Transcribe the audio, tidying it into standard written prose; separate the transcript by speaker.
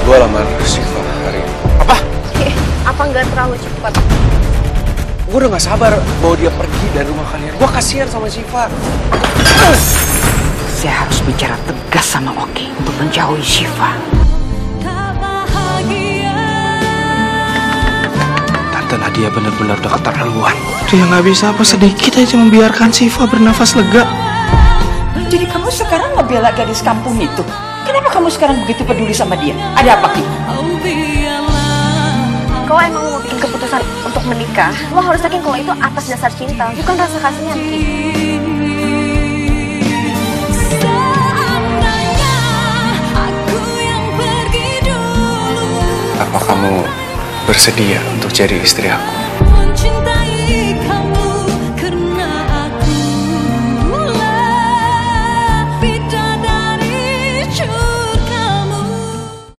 Speaker 1: Gue lamar Syifa hari ini.
Speaker 2: Apa?
Speaker 3: Apa nggak terlalu cepat?
Speaker 1: Gue udah gak sabar bawa dia pergi dari rumah kalian. Gue kasihan sama Syifa.
Speaker 4: Saya harus bicara tegas sama Oki untuk menjauhi Syifa.
Speaker 2: Tante Nadia benar-benar udah keterlaluan. Dia nggak bisa apa sedikit aja membiarkan Syifa bernafas lega.
Speaker 4: Jadi kamu sekarang ngebela gadis kampung itu? Kenapa kamu sekarang begitu peduli sama dia? Ada apa, Ki?
Speaker 3: Kalau emang mau bikin keputusan untuk menikah, lo harus yakin kalau itu atas dasar cinta, bukan rasa kasihan, Ki.
Speaker 1: Apa kamu bersedia untuk jadi istri aku?